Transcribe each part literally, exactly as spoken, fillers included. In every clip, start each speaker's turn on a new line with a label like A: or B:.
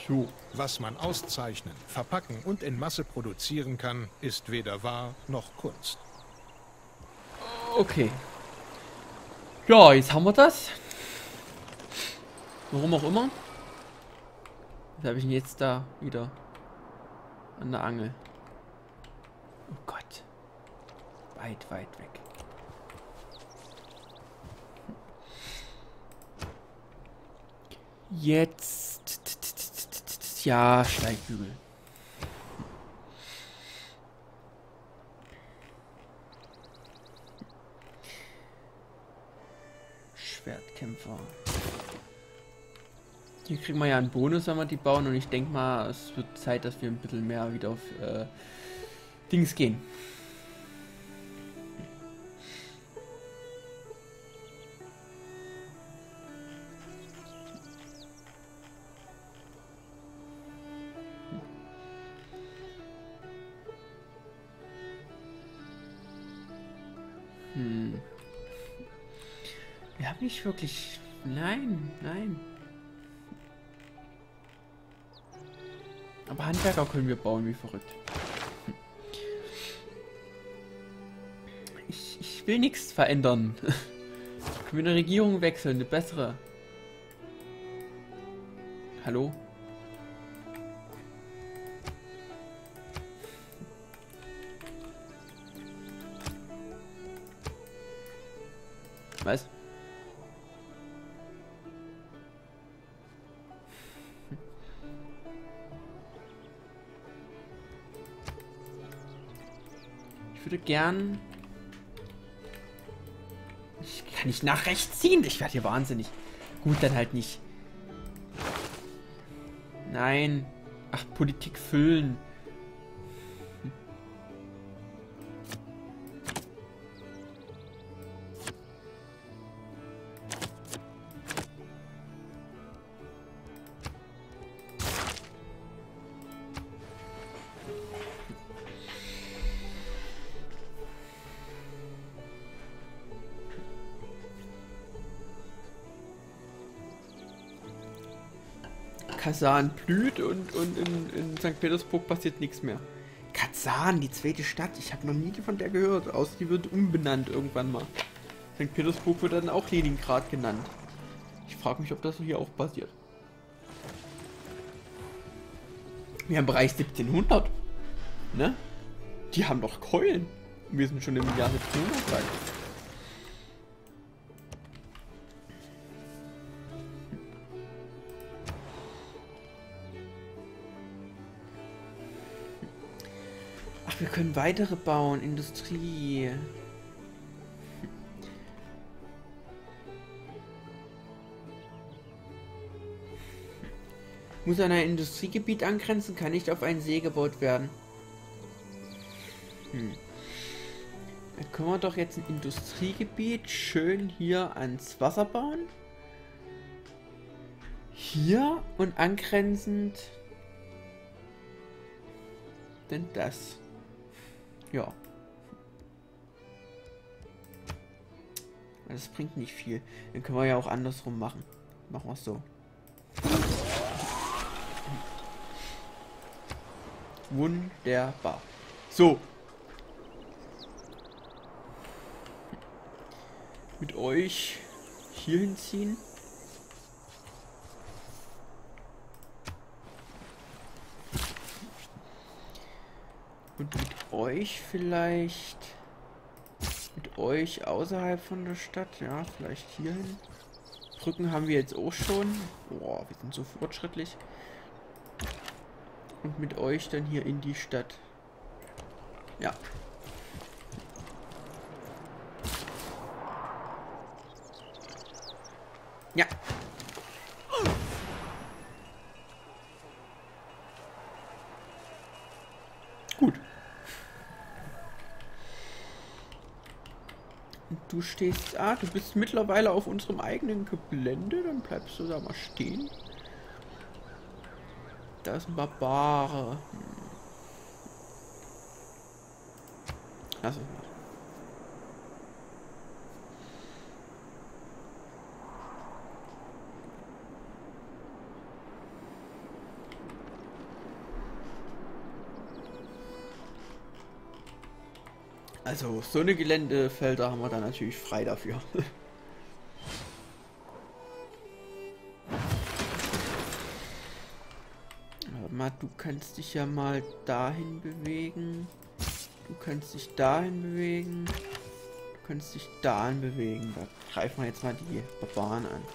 A: So.
B: Was man auszeichnen, verpacken und in Masse produzieren kann, ist weder wahr noch Kunst.
A: Okay. Ja, jetzt haben wir das. Warum auch immer. Was habe ich denn jetzt da wieder an der Angel? Oh Gott. Weit, weit weg. Jetzt. Ja, Steigbügel. Schwertkämpfer. Hier kriegen wir ja einen Bonus, wenn wir die bauen. Und ich denke mal, es wird Zeit, dass wir ein bisschen mehr wieder auf äh, Dings gehen. Hm. Wir haben nicht wirklich... Nein, nein. Aber Handwerker können wir bauen, wie verrückt. Hm. Ich, ich will nichts verändern. Können wir eine Regierung wechseln, eine bessere. Hallo? Was? Ich würde gern... Ich kann nicht nach rechts ziehen. Ich werde hier wahnsinnig. Gut, dann halt nicht. Nein. Ach, Politik füllen. Kasan blüht und, und in, in Sankt Petersburg passiert nichts mehr. Kazan, die zweite Stadt. Ich habe noch nie von der gehört. Außer die wird umbenannt irgendwann mal. Sankt Petersburg wird dann auch Leningrad genannt. Ich frage mich, ob das hier auch passiert. Wir haben Bereich siebzehnhundert. Ne? Die haben doch Keulen. Wir sind schon im Jahr siebzehnhundert weit. Ach, wir können weitere bauen. Industrie. Muss an ein Industriegebiet angrenzen, kann nicht auf einen See gebaut werden. Hm. Dann können wir doch jetzt ein Industriegebiet schön hier ans Wasser bauen. Hier und angrenzend denn das. Ja. Das bringt nicht viel. Dann können wir ja auch andersrum machen. Machen wir es so. Wunderbar. So. Mit euch hier hinziehen. Und mit euch vielleicht... Mit euch außerhalb von der Stadt. Ja, vielleicht hierhin. Brücken haben wir jetzt auch schon. Boah, wir sind so fortschrittlich. Und mit euch dann hier in die Stadt. Ja. Ja. Gut. Und du stehst... Ah, du bist mittlerweile auf unserem eigenen Gelände. Dann bleibst du da mal stehen. Da ist ein Barbare. Hm. Lass uns mal. Also, so eine Geländefelder haben wir da natürlich frei dafür. Mal, du kannst dich ja mal dahin bewegen. Du kannst dich dahin bewegen. Du kannst dich dahin bewegen. Da greifen wir jetzt mal die Barbaren an.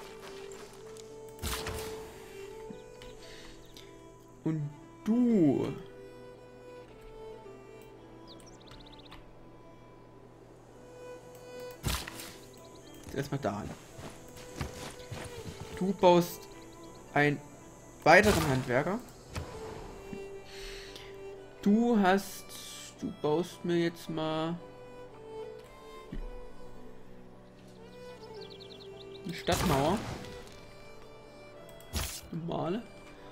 A: Und du... Erstmal da an. Du baust einen weiteren Handwerker. Du hast... Du baust mir jetzt mal... eine Stadtmauer. Normale.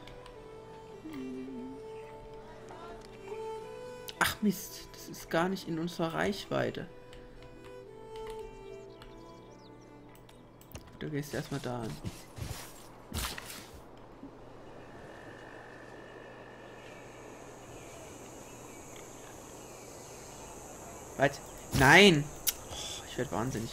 A: Ach Mist, das ist gar nicht in unserer Reichweite. Du gehst erstmal da an. Was? Nein! Oh, ich werde wahnsinnig.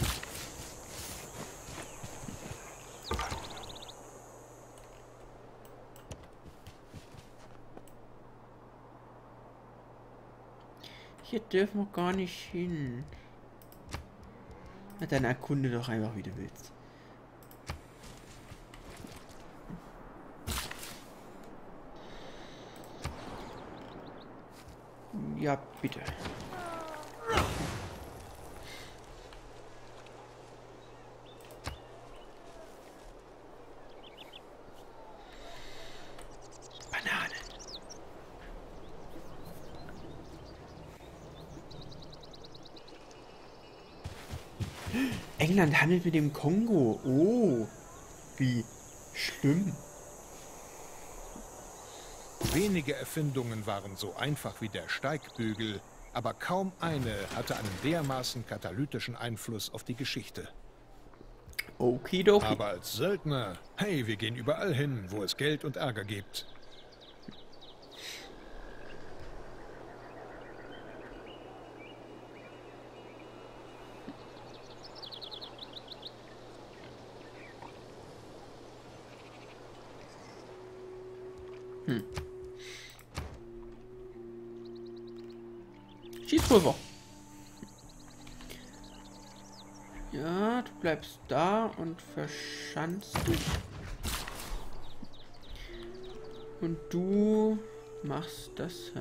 A: Hier dürfen wir gar nicht hin. Na, dann erkunde doch einfach, wie du willst. Ja, bitte. Banane. England handelt mit dem Kongo. Oh, wie schlimm.
B: Wenige Erfindungen waren so einfach wie der Steigbügel, aber kaum eine hatte einen dermaßen katalytischen Einfluss auf die Geschichte.
A: Okidoki.
B: Aber als Söldner, hey, wir gehen überall hin, wo es Geld und Ärger gibt.
A: Hm. Schießpulver. Ja, du bleibst da und verschanzt dich. Und du machst das, hä?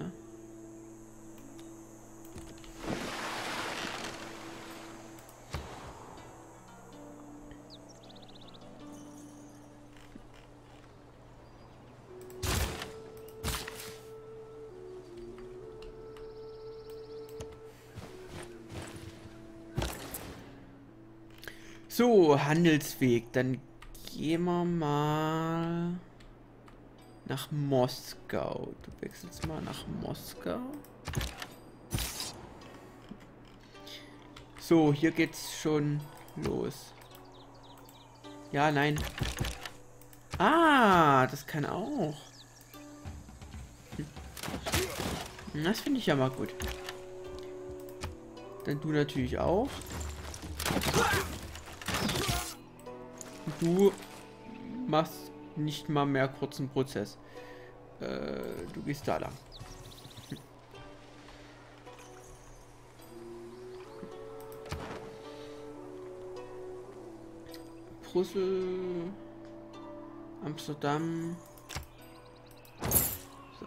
A: So, Handelsweg. Dann gehen wir mal nach Moskau. Du wechselst mal nach Moskau. So, hier geht's schon los. Ja, nein. Ah, das kann auch. Hm. Das finde ich ja mal gut. Dann du natürlich auch. Du machst nicht mal mehr kurzen Prozess. Äh, du gehst da lang. Hm. Brüssel, Amsterdam. So.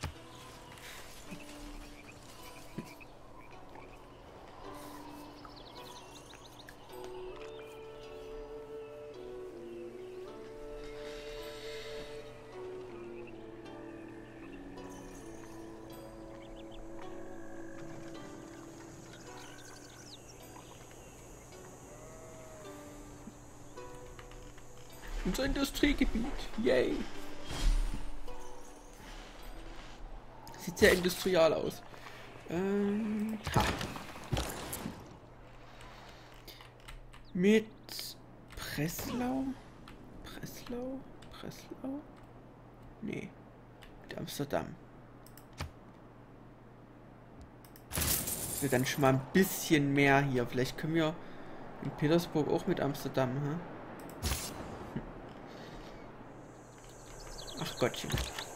A: Unser Industriegebiet. Yay. Sieht sehr industrial aus. Ähm, ha. Mit Breslau? Breslau? Breslau? Nee. Mit Amsterdam. dass wir dann schon mal ein bisschen mehr hier. Vielleicht können wir in Petersburg auch mit Amsterdam, hm? Ach Gottchen.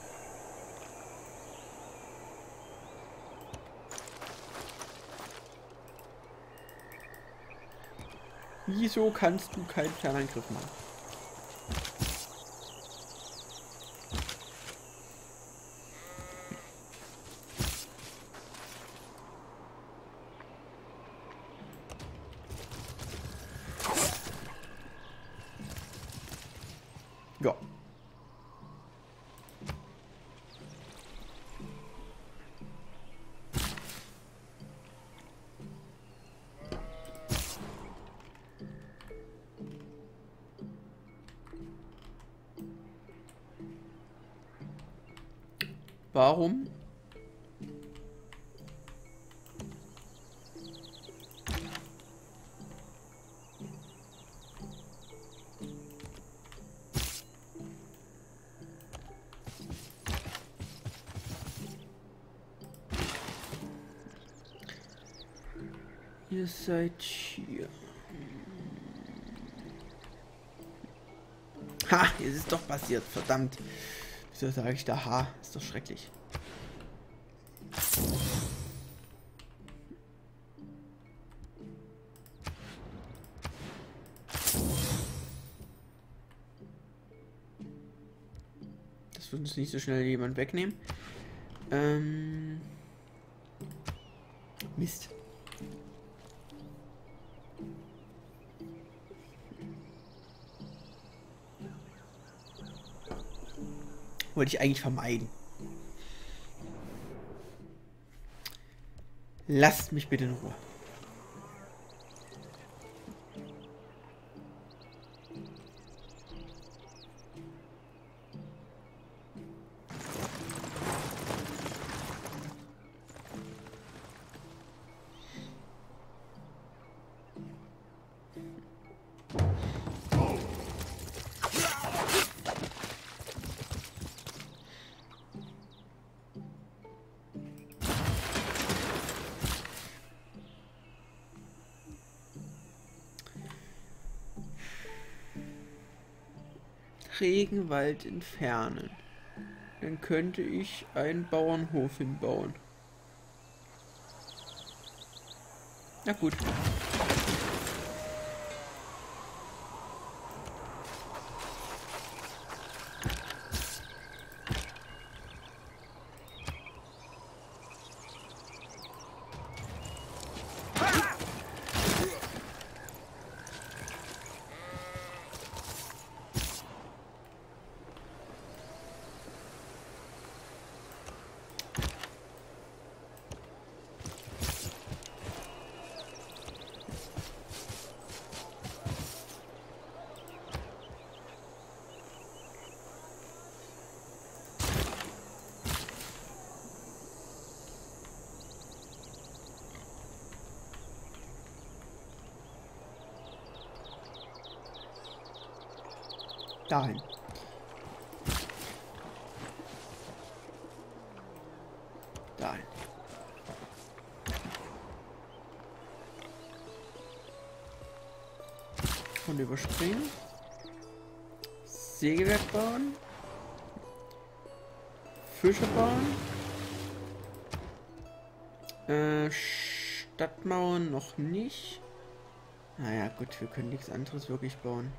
A: Wieso kannst du keinen Fernangriff machen? Ja. Warum? Ihr seid hier. Ha, es ist doch passiert, verdammt. Wieso sage ich da ha? Ist doch schrecklich. Das wird uns nicht so schnell jemand wegnehmen. Ähm... Mist. Wollte ich eigentlich vermeiden. Lasst mich bitte in Ruhe. Regenwald entfernen. Dann könnte ich einen Bauernhof hinbauen. Na gut. Dahin. Dahin. Und überspringen. Sägewerk bauen. Fische bauen. Äh, Stadtmauern noch nicht. Naja, gut, wir können nichts anderes wirklich bauen.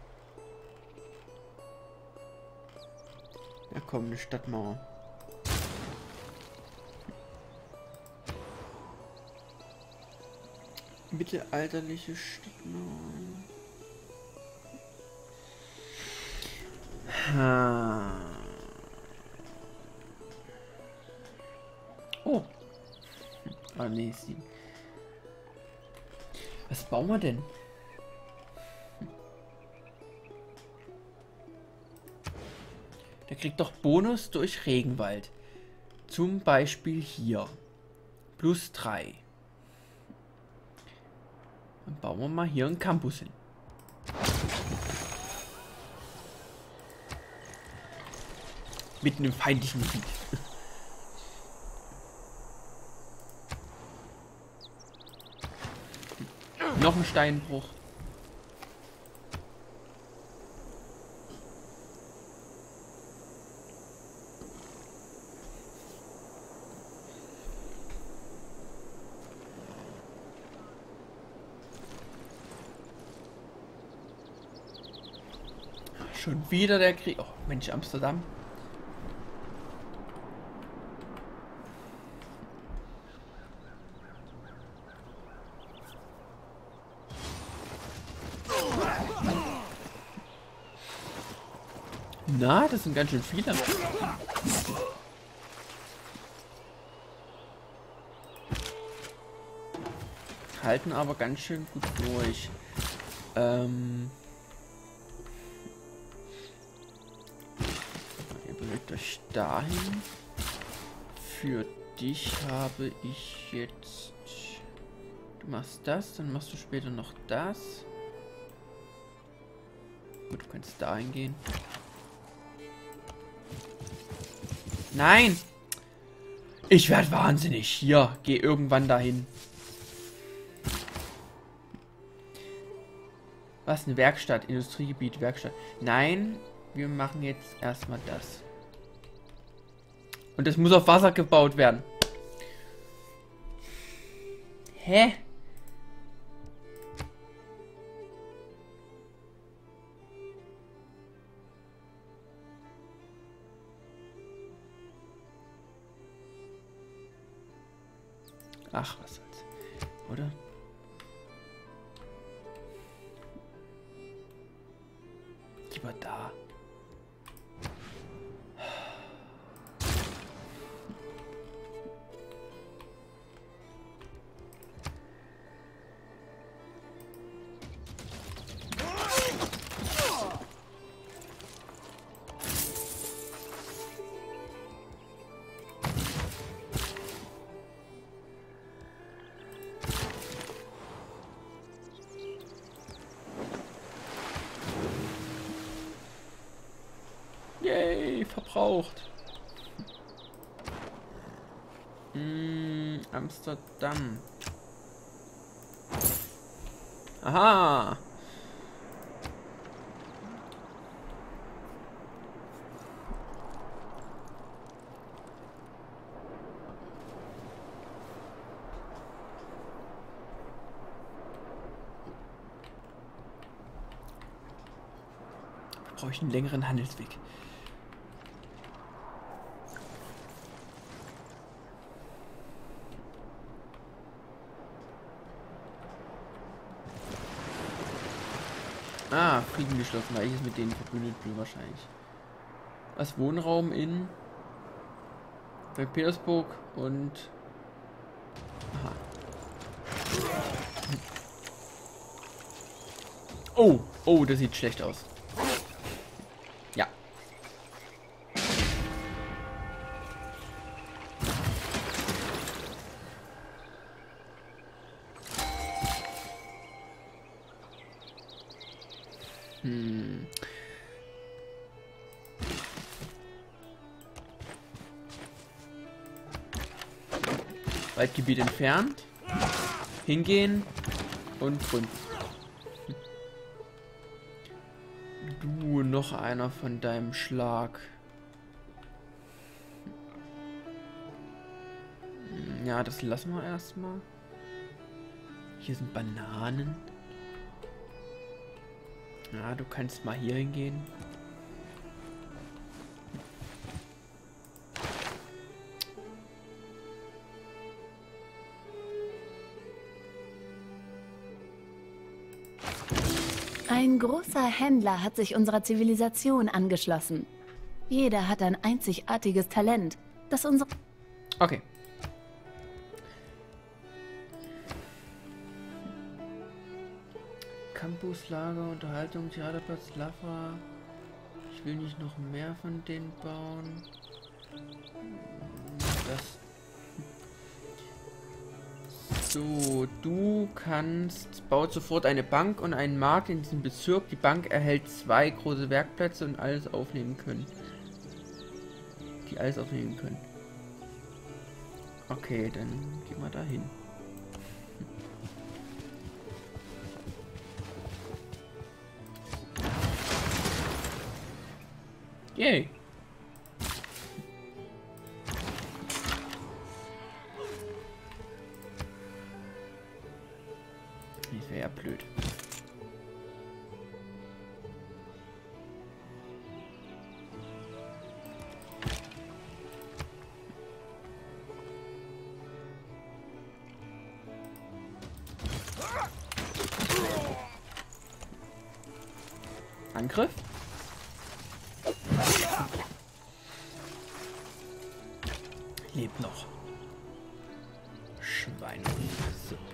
A: Ja komm, eine Stadtmauer. Mittelalterliche Stadtmauer. Ha. Oh. Ah nee, sieben. Was bauen wir denn? Der kriegt doch Bonus durch Regenwald. Zum Beispiel hier. Plus drei. Dann bauen wir mal hier einen Campus hin. Mitten im feindlichen Gebiet. Noch ein Steinbruch. Schon wieder der Krieg. Oh, Mensch, Amsterdam. Na, das sind ganz schön viele. Halten aber ganz schön gut durch. Ähm... Bewegt euch dahin. Für dich habe ich jetzt... Du machst das, dann machst du später noch das. Gut, du kannst dahin gehen. Nein! Ich werde wahnsinnig. Hier, geh irgendwann dahin. Was? Eine Werkstatt, Industriegebiet, Werkstatt. Nein, wir machen jetzt erstmal das. Und das muss auf Wasser gebaut werden. Hä? Ach, was soll's. Oder? Lieber da. Yay, verbraucht. Hm, Amsterdam. Aha. Brauche ich einen längeren Handelsweg. Ah, Frieden geschlossen, weil ich es mit denen verbündet bin wahrscheinlich. Als Wohnraum in Sankt Petersburg und... Aha. Oh, oh, das sieht schlecht aus. Ja. Hm. Waldgebiet entfernt. Hingehen und gründen. Du, noch einer von deinem Schlag. Ja, das lassen wir erstmal. Hier sind Bananen. Ja, du kannst mal hier hingehen.
C: Ein großer Händler hat sich unserer Zivilisation angeschlossen. Jeder hat ein einzigartiges Talent, das unsere...
A: Okay. Campus, Lager, Unterhaltung, Theaterplatz, Lava. Ich will nicht noch mehr von denen bauen. Das. So, du kannst, baut sofort eine Bank und einen Markt in diesem Bezirk. Die Bank erhält zwei große Werkplätze und alles aufnehmen können. Die alles aufnehmen können. Okay, dann gehen wir da hin. Yay. Das wäre ja blöd. Angriff? Lebt noch. Schwein. So.